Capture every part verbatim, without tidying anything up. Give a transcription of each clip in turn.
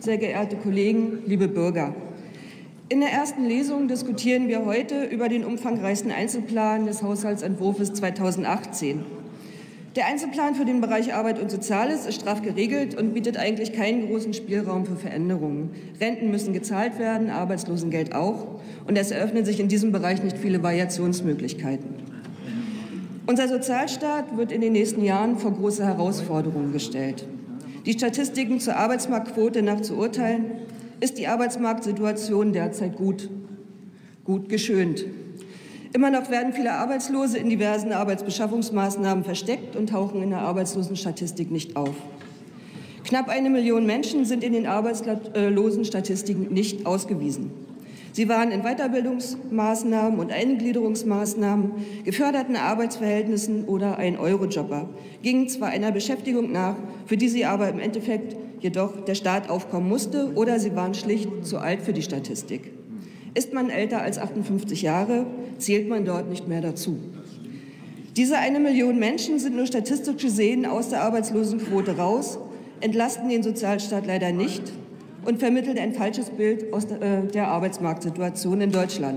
sehr geehrte Kollegen, liebe Bürger! In der ersten Lesung diskutieren wir heute über den umfangreichsten Einzelplan des Haushaltsentwurfs zweitausendachtzehn. Der Einzelplan für den Bereich Arbeit und Soziales ist straff geregelt und bietet eigentlich keinen großen Spielraum für Veränderungen. Renten müssen gezahlt werden, Arbeitslosengeld auch, und es eröffnen sich in diesem Bereich nicht viele Variationsmöglichkeiten. Unser Sozialstaat wird in den nächsten Jahren vor große Herausforderungen gestellt. Die Statistiken zur Arbeitsmarktquote nach zu urteilen, ist die Arbeitsmarktsituation derzeit gut, gut geschönt. Immer noch werden viele Arbeitslose in diversen Arbeitsbeschaffungsmaßnahmen versteckt und tauchen in der Arbeitslosenstatistik nicht auf. Knapp eine Million Menschen sind in den Arbeitslosenstatistiken nicht ausgewiesen. Sie waren in Weiterbildungsmaßnahmen und Eingliederungsmaßnahmen, geförderten Arbeitsverhältnissen oder ein Eurojobber, gingen zwar einer Beschäftigung nach, für die sie aber im Endeffekt jedoch der Staat aufkommen musste, oder sie waren schlicht zu alt für die Statistik. Ist man älter als achtundfünfzig Jahre, zählt man dort nicht mehr dazu. Diese eine Million Menschen sind nur statistisch gesehen aus der Arbeitslosenquote raus, entlasten den Sozialstaat leider nicht und vermitteln ein falsches Bild aus der Arbeitsmarktsituation in Deutschland.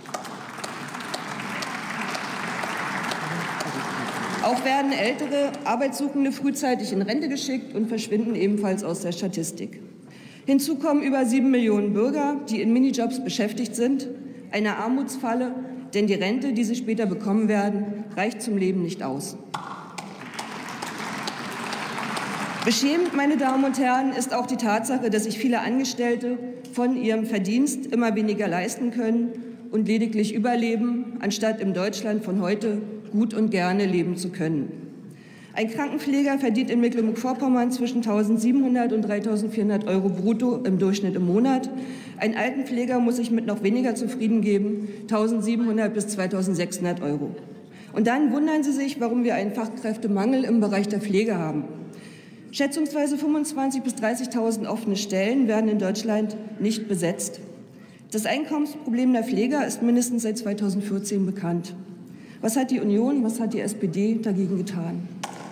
Auch werden ältere Arbeitssuchende frühzeitig in Rente geschickt und verschwinden ebenfalls aus der Statistik. Hinzu kommen über sieben Millionen Bürger, die in Minijobs beschäftigt sind, eine Armutsfalle, denn die Rente, die sie später bekommen werden, reicht zum Leben nicht aus. Beschämend, meine Damen und Herren, ist auch die Tatsache, dass sich viele Angestellte von ihrem Verdienst immer weniger leisten können und lediglich überleben, anstatt im Deutschland von heute gut und gerne leben zu können. Ein Krankenpfleger verdient in Mecklenburg-Vorpommern zwischen eintausendsiebenhundert und dreitausendvierhundert Euro brutto im Durchschnitt im Monat. Ein Altenpfleger muss sich mit noch weniger zufrieden geben, eintausendsiebenhundert bis zweitausendsechshundert Euro. Und dann wundern Sie sich, warum wir einen Fachkräftemangel im Bereich der Pflege haben. Schätzungsweise fünfundzwanzigtausend bis dreißigtausend offene Stellen werden in Deutschland nicht besetzt. Das Einkommensproblem der Pfleger ist mindestens seit zweitausendvierzehn bekannt. Was hat die Union, was hat die S P D dagegen getan?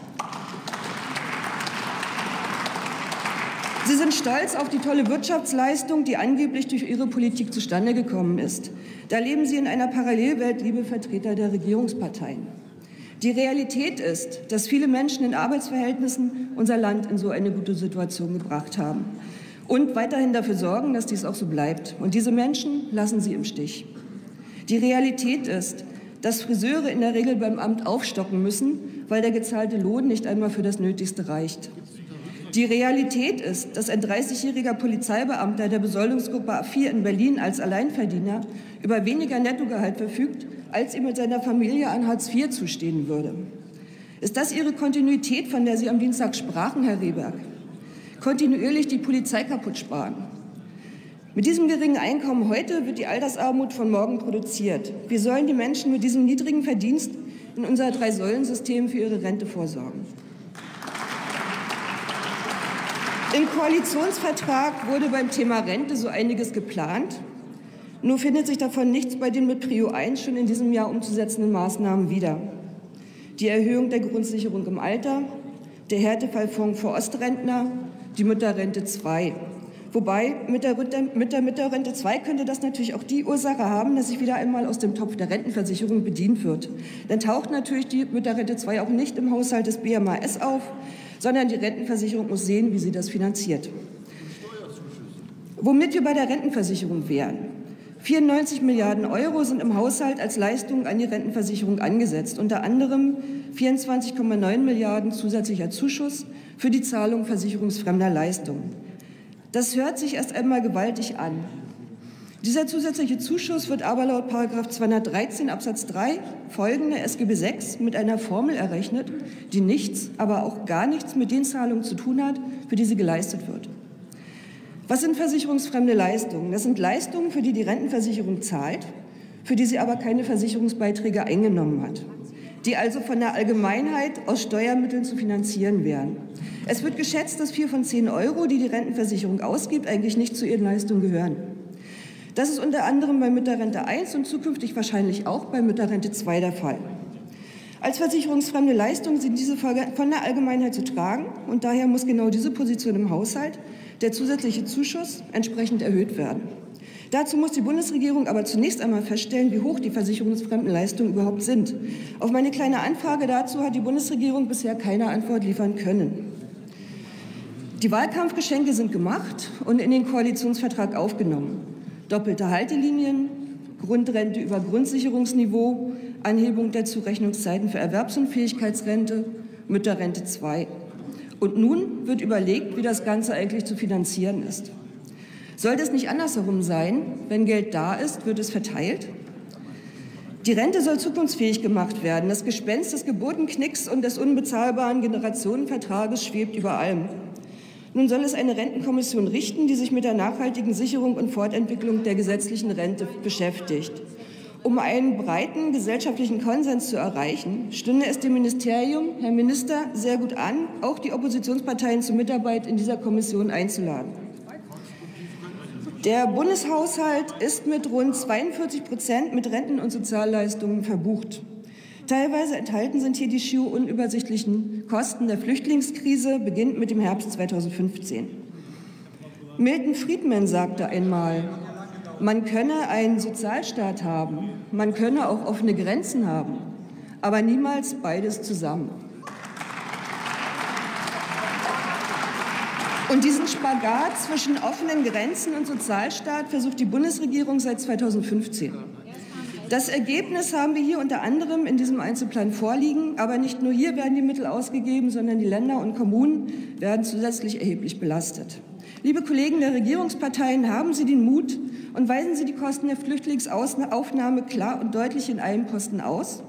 Sie sind stolz auf die tolle Wirtschaftsleistung, die angeblich durch ihre Politik zustande gekommen ist. Da leben Sie in einer Parallelwelt, liebe Vertreter der Regierungsparteien. Die Realität ist, dass viele Menschen in Arbeitsverhältnissen unser Land in so eine gute Situation gebracht haben und weiterhin dafür sorgen, dass dies auch so bleibt. Und diese Menschen lassen Sie im Stich. Die Realität ist, dass Friseure in der Regel beim Amt aufstocken müssen, weil der gezahlte Lohn nicht einmal für das Nötigste reicht. Die Realität ist, dass ein dreißigjähriger Polizeibeamter der Besoldungsgruppe A vier in Berlin als Alleinverdiener über weniger Nettogehalt verfügt, als ihm mit seiner Familie an Hartz vier zustehen würde. Ist das Ihre Kontinuität, von der Sie am Dienstag sprachen, Herr Rehberg? Kontinuierlich die Polizei kaputt sparen. Mit diesem geringen Einkommen heute wird die Altersarmut von morgen produziert. Wie sollen die Menschen mit diesem niedrigen Verdienst in unser Drei-Säulen-System für ihre Rente vorsorgen? Im Koalitionsvertrag wurde beim Thema Rente so einiges geplant. Nur findet sich davon nichts bei den mit Prio eins schon in diesem Jahr umzusetzenden Maßnahmen wieder. Die Erhöhung der Grundsicherung im Alter, der Härtefallfonds für Ostrentner, die Mütterrente zwei. Wobei mit der, mit der Mütterrente zwei könnte das natürlich auch die Ursache haben, dass sich wieder einmal aus dem Topf der Rentenversicherung bedient wird. Dann taucht natürlich die Mütterrente zwei auch nicht im Haushalt des B M A S auf, sondern die Rentenversicherung muss sehen, wie sie das finanziert. Womit wir bei der Rentenversicherung wären. vierundneunzig Milliarden Euro sind im Haushalt als Leistung an die Rentenversicherung angesetzt, unter anderem vierundzwanzig Komma neun Milliarden zusätzlicher Zuschuss für die Zahlung versicherungsfremder Leistungen. Das hört sich erst einmal gewaltig an. Dieser zusätzliche Zuschuss wird aber laut Paragraph zweihundertdreizehn Absatz drei folgende S G B sechs mit einer Formel errechnet, die nichts, aber auch gar nichts mit den Zahlungen zu tun hat, für die sie geleistet wird. Was sind versicherungsfremde Leistungen? Das sind Leistungen, für die die Rentenversicherung zahlt, für die sie aber keine Versicherungsbeiträge eingenommen hat, die also von der Allgemeinheit aus Steuermitteln zu finanzieren wären. Es wird geschätzt, dass vier von zehn Euro, die die Rentenversicherung ausgibt, eigentlich nicht zu ihren Leistungen gehören. Das ist unter anderem bei Mütterrente eins und zukünftig wahrscheinlich auch bei Mütterrente zwei der Fall. Als versicherungsfremde Leistungen sind diese von der Allgemeinheit zu tragen und daher muss genau diese Position im Haushalt der zusätzliche Zuschuss entsprechend erhöht werden. Dazu muss die Bundesregierung aber zunächst einmal feststellen, wie hoch die versicherungsfremden Leistungen überhaupt sind. Auf meine kleine Anfrage dazu hat die Bundesregierung bisher keine Antwort liefern können. Die Wahlkampfgeschenke sind gemacht und in den Koalitionsvertrag aufgenommen. Doppelte Haltelinien, Grundrente über Grundsicherungsniveau, Anhebung der Zurechnungszeiten für Erwerbsunfähigkeitsrente, Mütterrente zwei. Und nun wird überlegt, wie das Ganze eigentlich zu finanzieren ist. Sollte es nicht andersherum sein, wenn Geld da ist, wird es verteilt? Die Rente soll zukunftsfähig gemacht werden. Das Gespenst des Geburtenknicks und des unbezahlbaren Generationenvertrages schwebt über allem. Nun soll es eine Rentenkommission richten, die sich mit der nachhaltigen Sicherung und Fortentwicklung der gesetzlichen Rente beschäftigt. Um einen breiten gesellschaftlichen Konsens zu erreichen, stünde es dem Ministerium, Herr Minister, sehr gut an, auch die Oppositionsparteien zur Mitarbeit in dieser Kommission einzuladen. Der Bundeshaushalt ist mit rund zweiundvierzig Prozent mit Renten- und Sozialleistungen verbucht. Teilweise enthalten sind hier die schier unübersichtlichen Kosten der Flüchtlingskrise, beginnt mit dem Herbst zweitausendfünfzehn. Milton Friedman sagte einmal, man könne einen Sozialstaat haben, man könne auch offene Grenzen haben, aber niemals beides zusammen. Und diesen Spagat zwischen offenen Grenzen und Sozialstaat versucht die Bundesregierung seit zweitausendfünfzehn. Das Ergebnis haben wir hier unter anderem in diesem Einzelplan vorliegen. Aber nicht nur hier werden die Mittel ausgegeben, sondern die Länder und Kommunen werden zusätzlich erheblich belastet. Liebe Kollegen der Regierungsparteien, haben Sie den Mut und weisen Sie die Kosten der Flüchtlingsaufnahme klar und deutlich in allen Posten aus?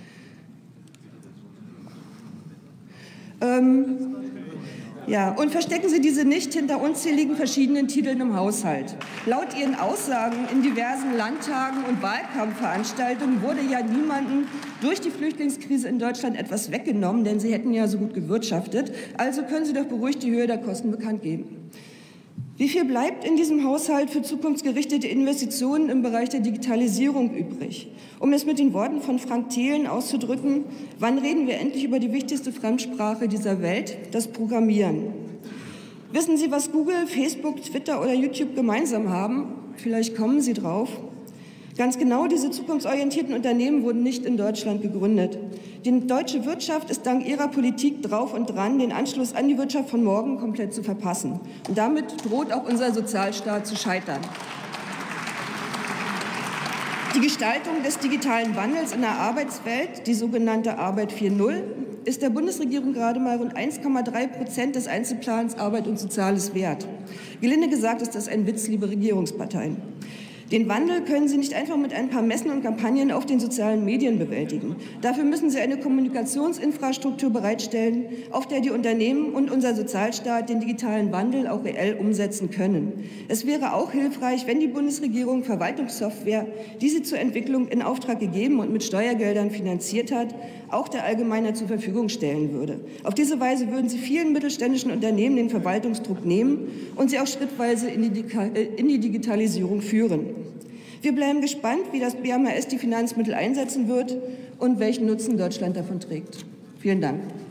Ähm, Ja, und verstecken Sie diese nicht hinter unzähligen verschiedenen Titeln im Haushalt. Laut Ihren Aussagen in diversen Landtagen und Wahlkampfveranstaltungen wurde ja niemandem durch die Flüchtlingskrise in Deutschland etwas weggenommen, denn Sie hätten ja so gut gewirtschaftet. Also können Sie doch beruhigt die Höhe der Kosten bekannt geben. Wie viel bleibt in diesem Haushalt für zukunftsgerichtete Investitionen im Bereich der Digitalisierung übrig? Um es mit den Worten von Frank Thelen auszudrücken, wann reden wir endlich über die wichtigste Fremdsprache dieser Welt, das Programmieren? Wissen Sie, was Google, Facebook, Twitter oder YouTube gemeinsam haben? Vielleicht kommen Sie drauf. Ganz genau, diese zukunftsorientierten Unternehmen wurden nicht in Deutschland gegründet. Die deutsche Wirtschaft ist dank ihrer Politik drauf und dran, den Anschluss an die Wirtschaft von morgen komplett zu verpassen. Und damit droht auch unser Sozialstaat zu scheitern. Die Gestaltung des digitalen Wandels in der Arbeitswelt, die sogenannte Arbeit vier Punkt null, ist der Bundesregierung gerade mal rund eins Komma drei Prozent des Einzelplans Arbeit und Soziales wert. Gelinde gesagt ist das ein Witz, liebe Regierungsparteien. Den Wandel können Sie nicht einfach mit ein paar Messen und Kampagnen auf den sozialen Medien bewältigen. Dafür müssen Sie eine Kommunikationsinfrastruktur bereitstellen, auf der die Unternehmen und unser Sozialstaat den digitalen Wandel auch reell umsetzen können. Es wäre auch hilfreich, wenn die Bundesregierung Verwaltungssoftware, die sie zur Entwicklung in Auftrag gegeben und mit Steuergeldern finanziert hat, auch der Allgemeinheit zur Verfügung stellen würde. Auf diese Weise würden Sie vielen mittelständischen Unternehmen den Verwaltungsdruck nehmen und sie auch schrittweise in die, in die Digitalisierung führen. Wir bleiben gespannt, wie das B M H S die Finanzmittel einsetzen wird und welchen Nutzen Deutschland davon trägt. Vielen Dank.